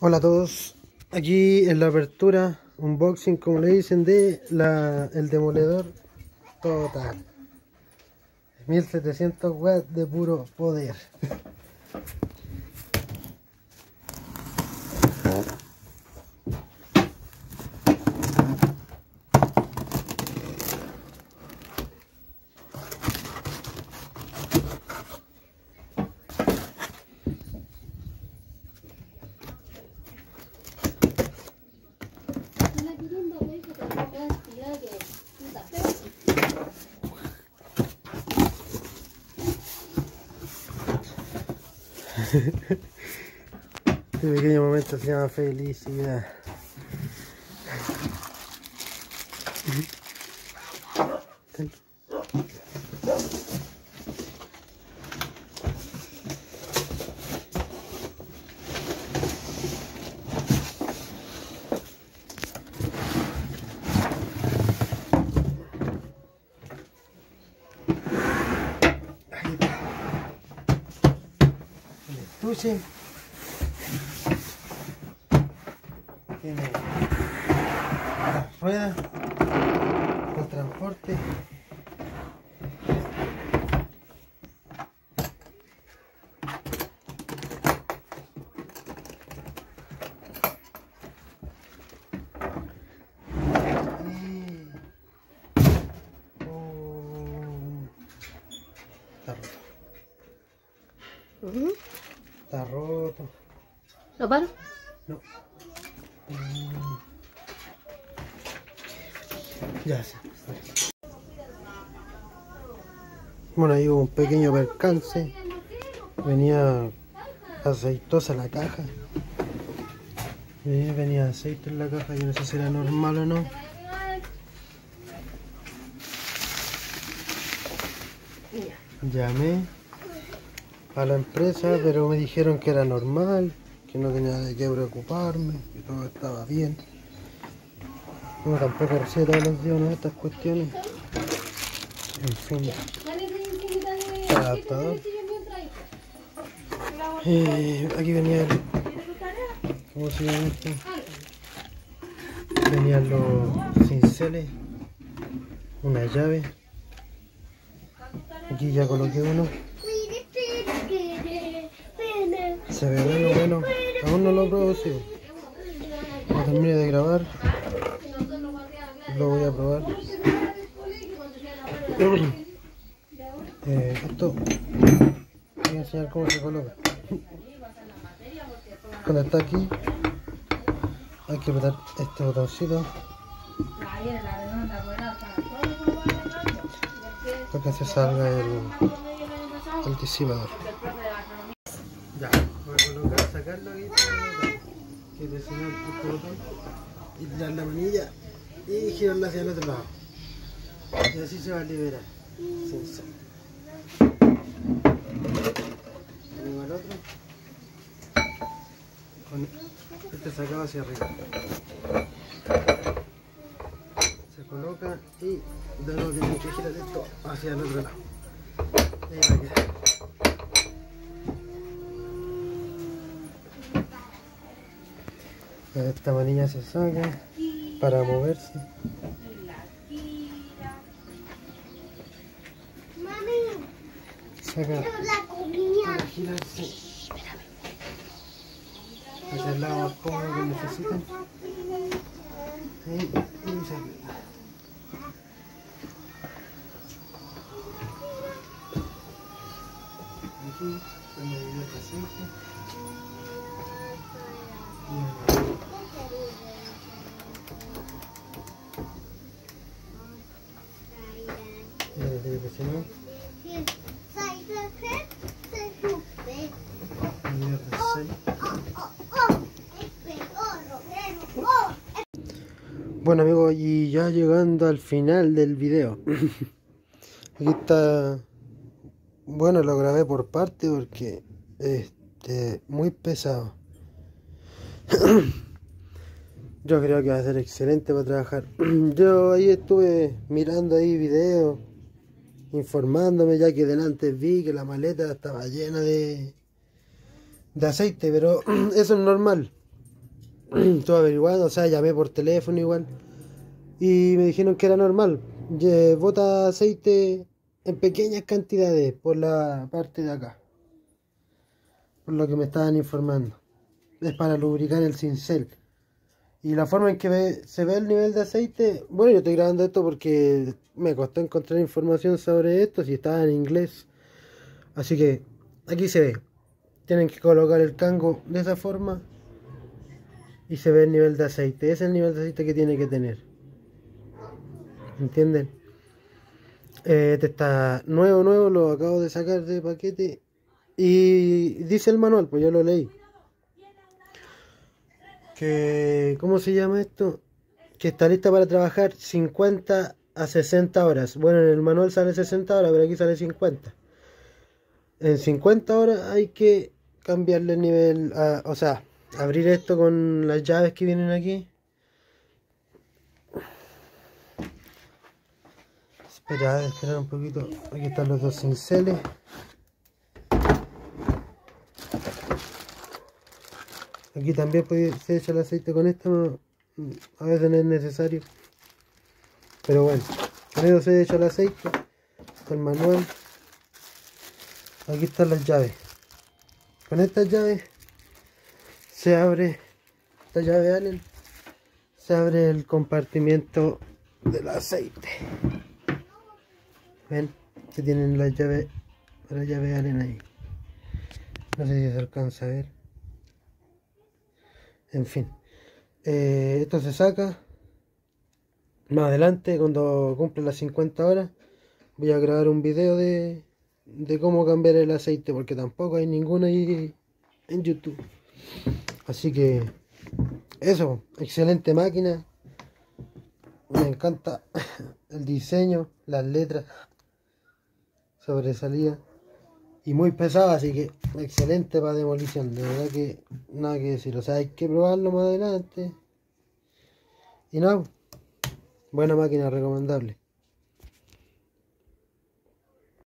Hola a todos, aquí en la apertura, unboxing como le dicen de el demoledor total, 1700 watts de puro poder. Este pequeño momento se llama felicidad. Estuche. Tiene las ruedas, el transporte. Está roto. Está roto. ¿Lo paro? No. Ya sé. Bueno, ahí hubo un pequeño percance. Venía aceitosa la caja. Venía aceite en la caja, yo no sé si era normal o no. Llamé a la empresa, pero me dijeron que era normal, que no tenía de qué preocuparme, que todo estaba bien. No, tampoco receta todos los días, ¿no? Estas cuestiones. En fin. El adaptador. Aquí venía el... ¿Cómo se llama esto? Venían los cinceles. Una llave. Aquí ya coloqué uno. Se ve bueno. Aún no lo he producido. Cuando termine de grabar, lo voy a probar. Esto voy a enseñar cómo se coloca. Cuando está aquí hay que apretar este botoncito para que se salga el disipador. Ya, voy a colocar, sacarlo aquí, que presionar este botón y tirar la manilla y girarla hacia el otro lado. Y así se va a liberar. Sin ser. Ponemos el otro. Con este sacado hacia arriba. Se coloca y de nuevo tienen que girar esto hacia el otro lado. Ahí va a quedar. Esta manilla se saca para moverse. Saca para girarse hacia el lado más cómodo que necesiten. Y se aprieta. Aquí la medida de aceite. Bueno amigos, y ya llegando al final del video. Aquí está. Bueno, lo grabé por parte porque muy pesado. Yo creo que va a ser excelente para trabajar. Yo ahí estuve mirando ahí videos, informándome, ya que delante vi que la maleta estaba llena de aceite, pero eso es normal. estuve averiguando, o sea, llamé por teléfono igual. Y me dijeron que era normal. Bota aceite en pequeñas cantidades por la parte de acá. Por lo que me estaban informando. Es para lubricar el cincel. Y la forma en que se ve el nivel de aceite... Bueno, yo estoy grabando esto porque me costó encontrar información sobre esto, si estaba en inglés. Así que aquí se ve. Tienen que colocar el cango de esa forma. Y se ve el nivel de aceite. Ese es el nivel de aceite que tiene que tener. ¿Entienden? Este está nuevo, lo acabo de sacar de paquete. Y dice el manual, pues yo lo leí. Que, ¿cómo se llama esto? Que está lista para trabajar 50 a 60 horas. Bueno, en el manual sale 60 horas, pero aquí sale 50. En 50 horas hay que cambiarle el nivel, o sea, abrir esto con las llaves que vienen aquí. Esperar un poquito. Aquí están los dos cinceles. Aquí también se echa el aceite con esto, a veces no es necesario. Pero bueno, con eso se echa el aceite, con el manual. Aquí están las llaves. Con estas llaves se abre, esta llave Allen, se abre el compartimiento del aceite. Ven, que tienen la llave Allen ahí. No sé si se alcanza a ver. En fin, esto se saca. Más adelante, cuando cumple las 50 horas, voy a grabar un video de cómo cambiar el aceite, porque tampoco hay ninguno ahí en YouTube. Así que eso, excelente máquina. Me encanta el diseño, las letras sobresalía y muy pesada, así que excelente para demolición. De verdad que nada que decir, o sea, hay que probarlo más adelante. Y nada, buena máquina, recomendable.